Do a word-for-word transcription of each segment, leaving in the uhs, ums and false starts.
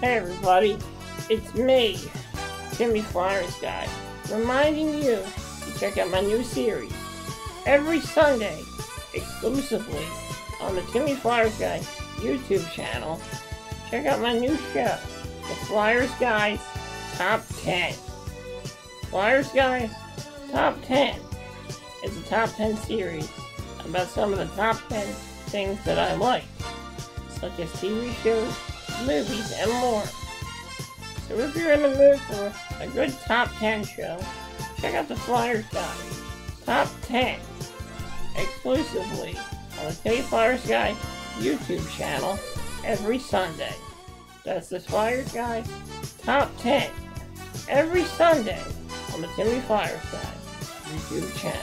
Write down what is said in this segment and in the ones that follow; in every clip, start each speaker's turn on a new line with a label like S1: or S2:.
S1: Hey everybody, it's me, Timmy Flyersguy, reminding you to check out my new series every Sunday, exclusively on the Timmy Flyersguy YouTube channel. Check out my new show, the Flyersguy's Top ten. Flyersguy's Top ten is a top ten series about some of the top ten things that I like, such as T V shows, movies, and more. So if you're in the mood for a good top ten show, check out the Flyersguy Top ten exclusively on the Timmy Flyersguy YouTube channel every Sunday. That's the Flyersguy Top ten every Sunday on the Timmy Flyersguy YouTube channel.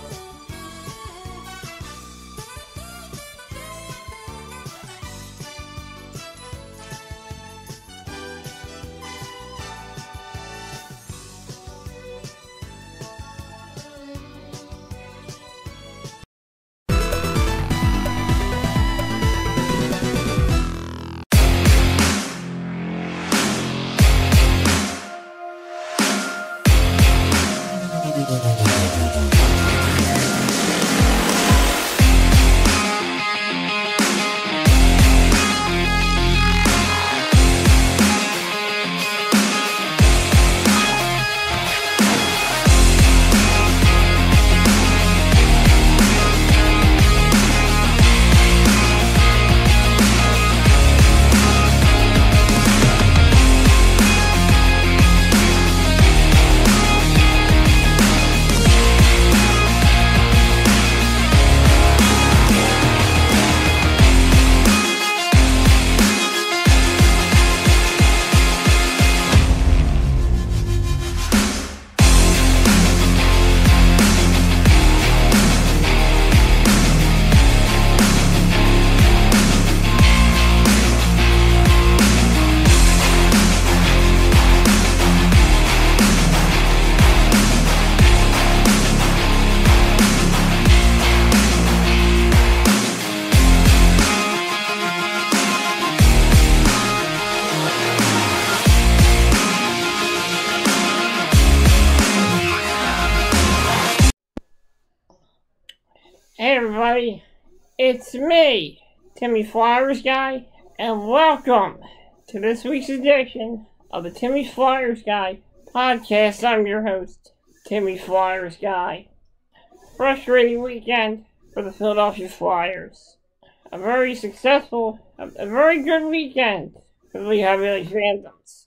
S1: Hey everybody, it's me, Timmy Flyersguy, and welcome to this week's edition of the Timmy Flyersguy podcast. I'm your host, Timmy Flyersguy. Frustrating weekend for the Philadelphia Flyers. A very successful, a, a very good weekend for the Lehigh Valley fandoms.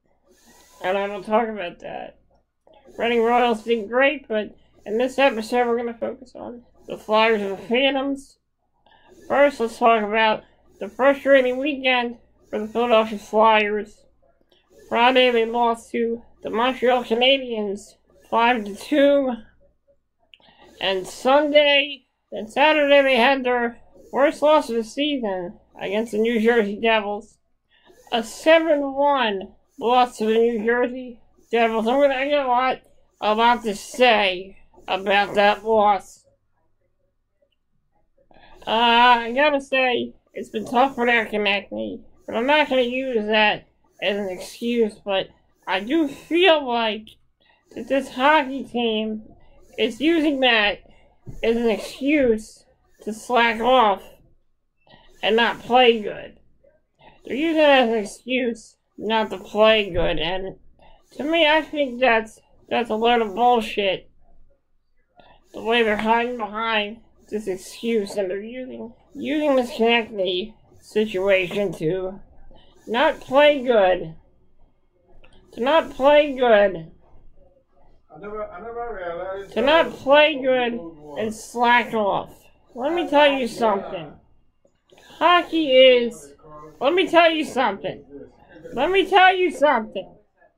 S1: And I will talk about that. Reading Royals did great, but in this episode we're going to focus on the Flyers and the Phantoms. First, let's talk about the frustrating weekend for the Philadelphia Flyers. Friday, they lost to the Montreal Canadiens five to two. And Sunday and Saturday, they had their worst loss of the season against the New Jersey Devils. A seven one loss to the New Jersey Devils. I'm gonna I got a lot, a lot to say about that loss. Uh, I gotta say, it's been tough for their Konechny, but I'm not gonna use that as an excuse, but I do feel like that this hockey team is using that as an excuse to slack off and not play good. They're using it as an excuse not to play good, and to me, I think that's, that's a load of bullshit. The way they're hiding behind this excuse, and they're using using this Konechny situation to not play good, to not play good,
S2: I never, I never realized
S1: to not play good and slack off. Let me tell you something. Hockey is. Let me tell you something. Let me tell you something.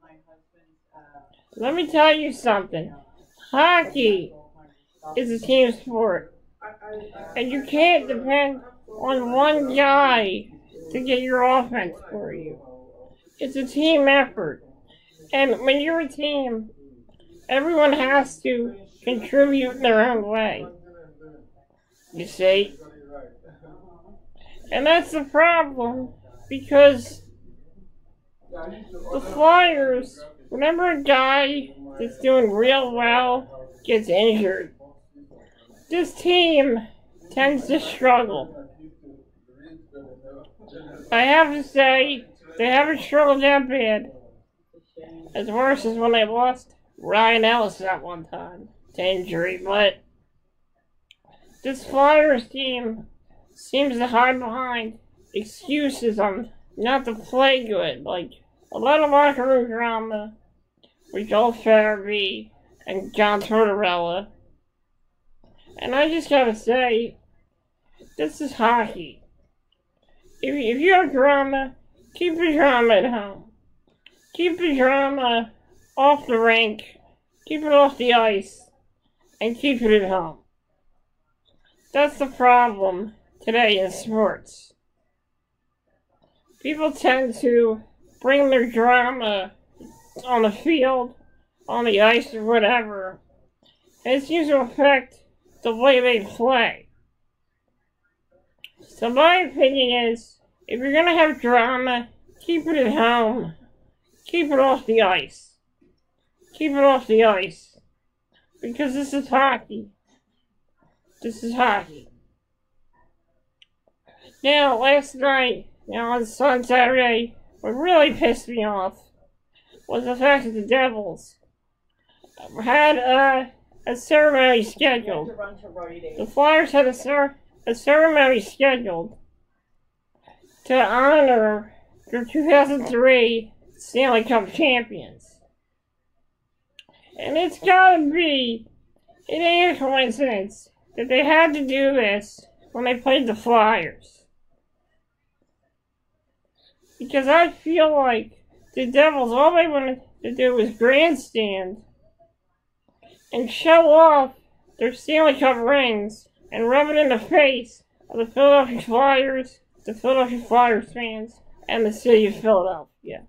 S1: Let me tell you something. Hockey is a team sport. And you can't depend on one guy to get your offense for you. It's a team effort. And when you're a team, everyone has to contribute in their own way. You see? And that's the problem, because The Flyers, whenever a guy that's doing real well gets injured, this team tends to struggle. I have to say, they haven't struggled that bad. As worse as when they lost Ryan Ellis that one time to injury, but this Flyers team seems to hide behind excuses on not to play good, like a lot of locker room drama with Joel Farabee and John Tortorella. And I just gotta say, this is hockey. If, if you have drama, keep the drama at home. Keep the drama off the rink, keep it off the ice, and keep it at home. That's the problem today in sports. People tend to bring their drama on the field, on the ice, or whatever, and it seems to affect the way they play. So my opinion is, if you're gonna have drama, keep it at home. Keep it off the ice. Keep it off the ice. Because this is hockey. This is hockey. Now, last night, now on Saturday, what really pissed me off was the fact that the Devils had a, a ceremony scheduled. The Flyers had a, cer- a ceremony scheduled to honor their two thousand three Stanley Cup champions. And it's gotta be, it ain't a coincidence that they had to do this when they played the Flyers. Because I feel like the Devils, all they wanted to do was grandstand and show off their Stanley Cup rings and rub it in the face of the Philadelphia Flyers, the Philadelphia Flyers fans, and the city of Philadelphia.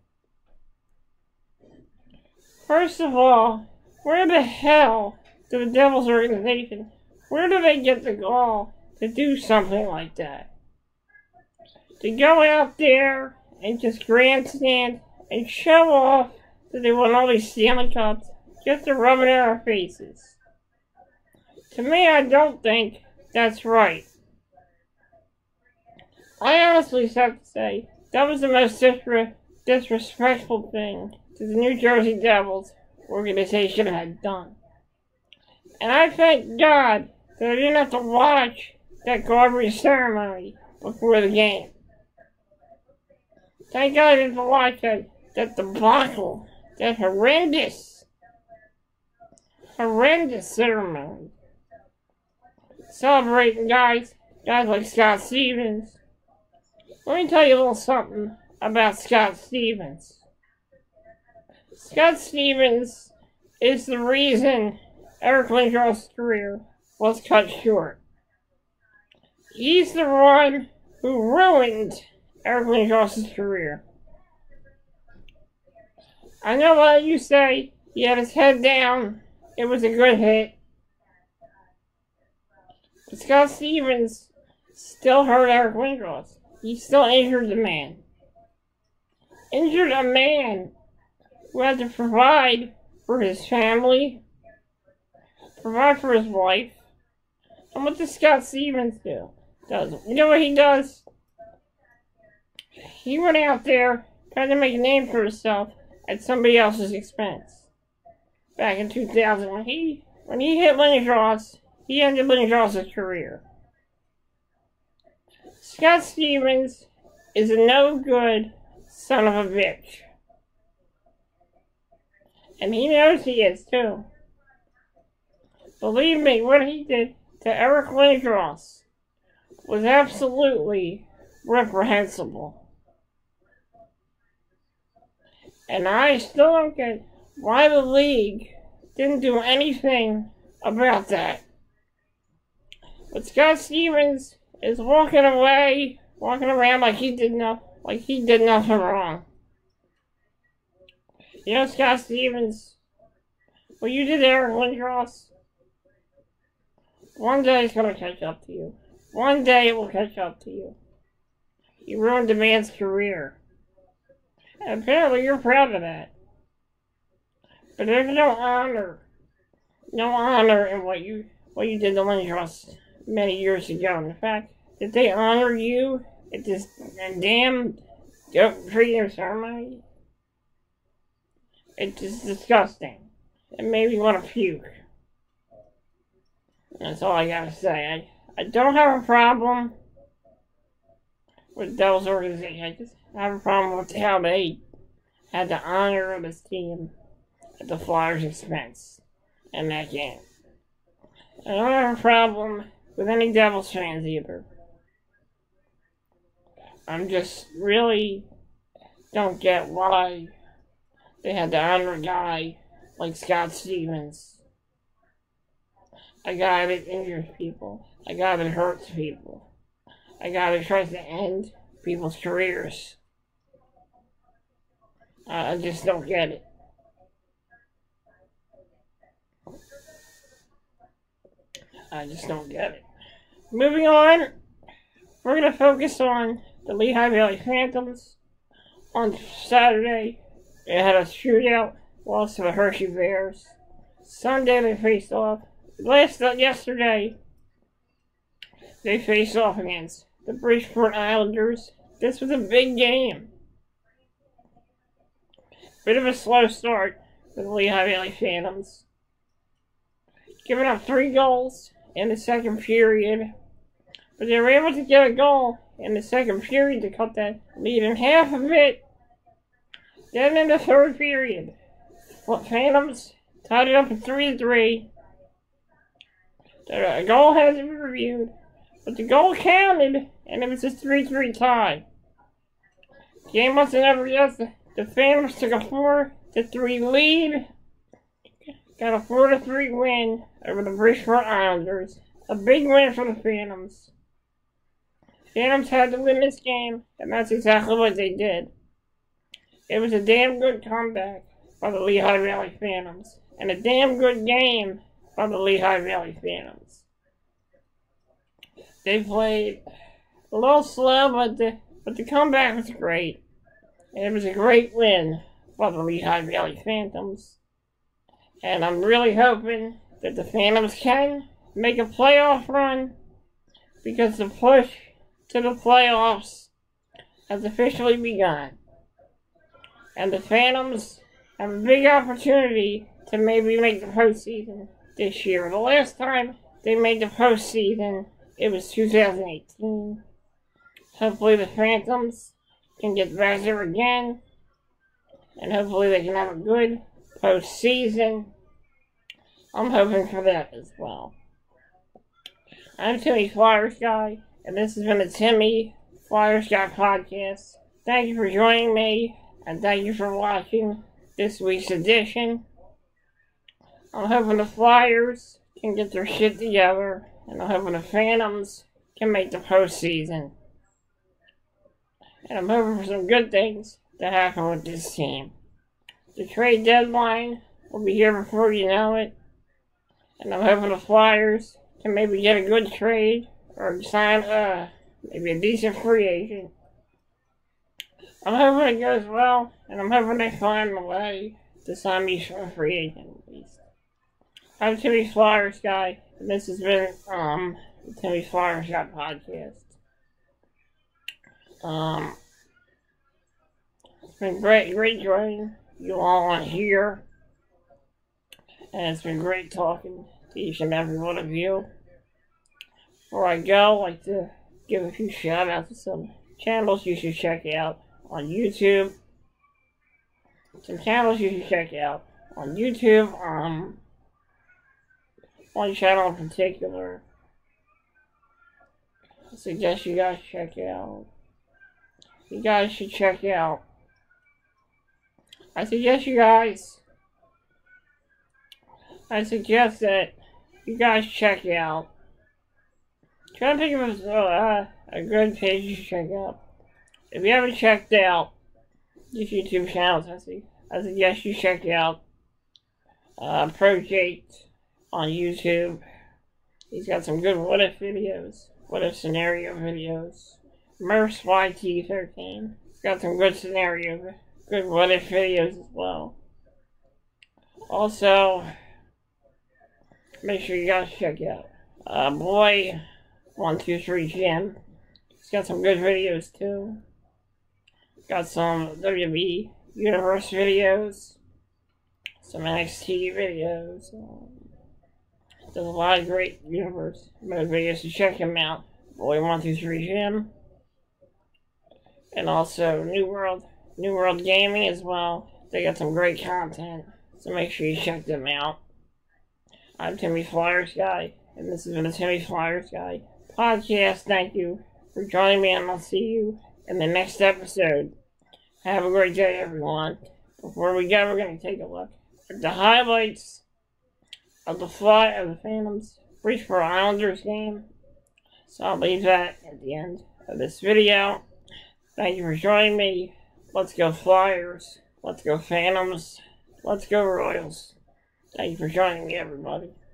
S1: First of all, where the hell do the Devils organization, where do they get the gall to do something like that? To go out there and just grandstand and show off that they won all these Stanley Cups just to rub it in our faces. To me, I don't think that's right. I honestly have to say, that was the most disre- disrespectful thing that the New Jersey Devils organization had done. And I thank God that I didn't have to watch that garbage ceremony before the game. Thank God I didn't have to watch that, that debacle, that horrendous, horrendous ceremony. Celebrating guys, guys like Scott Stevens. Let me tell you a little something about Scott Stevens. Scott Stevens is the reason Eric Lindros' career was cut short. He's the one who ruined Eric Lindros' career. I know what you say, he had his head down, it was a good hit. But Scott Stevens still hurt Eric Lindros. He still injured the man. Injured a man who had to provide for his family, provide for his wife. And what does Scott Stevens do? Does you know what he does? He went out there trying to make a name for himself at somebody else's expense. Back in two thousand, when he when he hit Lindros, he ended Lindros' career. Scott Stevens is a no-good son of a bitch. And he knows he is, too. Believe me, what he did to Eric Lindros was absolutely reprehensible. And I still don't get why the league didn't do anything about that. But Scott Stevens is walking away, walking around like he did no, like he did nothing wrong. You know, Scott Stevens, what you did to Eric Lindros, one day it's gonna catch up to you. One day it will catch up to you. You ruined the man's career. And apparently you're proud of that. But there's no honor. No honor in what you what you did to Lindros many years ago. And the fact that they honor you at this damn goat freedom ceremony, it's just disgusting. It made me want to puke. That's all I gotta say. I, I don't have a problem with Dell's organization. I just have a problem with how they had the honor of this team at the Flyers' expense in that game. I don't have a problem with any Devils fans either. I'm just really don't get why they had to honor a guy like Scott Stevens. A guy that injures people. A guy that hurts people. A guy that tries to end people's careers. I, I just don't get it. I just don't get it. Moving on, we're going to focus on the Lehigh Valley Phantoms. On Saturday, they had a shootout, lost to the Hershey Bears. Sunday, they faced off. Last uh, yesterday, they faced off against the Bridgeport Islanders. This was a big game. Bit of a slow start for the Lehigh Valley Phantoms. Giving up three goals in the second period. But they were able to get a goal in the second period to cut that lead in half of it. Then in the third period, the Phantoms tied it up at three to three. The goal hasn't been reviewed, but the goal counted, and it was a three three tie. Game wasn't over yet. The, the Phantoms took a four to three lead. Got a four to three win over the Bridgeport Islanders. A big win for the Phantoms. Phantoms had to win this game, and that's exactly what they did. It was a damn good comeback by the Lehigh Valley Phantoms, and a damn good game by the Lehigh Valley Phantoms. They played a little slow, but the, but the comeback was great. And it was a great win by the Lehigh Valley Phantoms. And I'm really hoping that the Phantoms can make a playoff run, because the push to the playoffs has officially begun. And the Phantoms have a big opportunity to maybe make the postseason this year. The last time they made the postseason, it was two thousand eighteen. Hopefully the Phantoms can get back there again, and hopefully they can have a good postseason. I'm hoping for that as well. I'm Timmy Flyersguy, and this has been the Timmy Flyersguy podcast. Thank you for joining me, and thank you for watching this week's edition. I'm hoping the Flyers can get their shit together, and I'm hoping the Phantoms can make the postseason. And I'm hoping for some good things to happen with this team. The trade deadline will be here before you know it, and I'm hoping the Flyers can maybe get a good trade or sign uh, maybe a decent free agent. I'm hoping it goes well, and I'm hoping they find a way to sign me for a free agent at least. I'm Timmy Flyersguy, and this has been um the Timmy Flyersguy podcast. Um, it's been great, great joining you all on here, and it's been great talking to each and every one of you. Before I go, I'd like to give a few shout outs to some channels you should check out on YouTube. Some channels you should check out on YouTube. Um, one channel in particular I suggest you guys check out. You guys should check out. I suggest you guys. I suggest that you guys check out. Try to think of a, uh, a good page you should check out. If you haven't checked out these YouTube channels, I, see, I suggest you check out uh, Project on YouTube. He's got some good what if videos, what if scenario videos. Merce Y T thirteen. He's got some good scenario good what if videos as well. Also, make sure you guys check out uh, Boy one two three Gym. He's got some good videos too. Got some W W E Universe videos, some N X T videos. Um, There's a lot of great Universe mode videos, so check him out. Boy one two three Gym. And also New World, New World Gaming as well. They got some great content, so make sure you check them out. I'm Timmy Flyersguy, and this has been the Timmy Flyersguy podcast. Thank you for joining me, and I'll see you in the next episode. Have a great day, everyone. Before we go, we're going to take a look at the highlights of the fly of the Phantoms Bridgeport Islanders game. So I'll leave that at the end of this video. Thank you for joining me. Let's go Flyers. Let's go Phantoms. Let's go Royals. Thank you for joining me, everybody.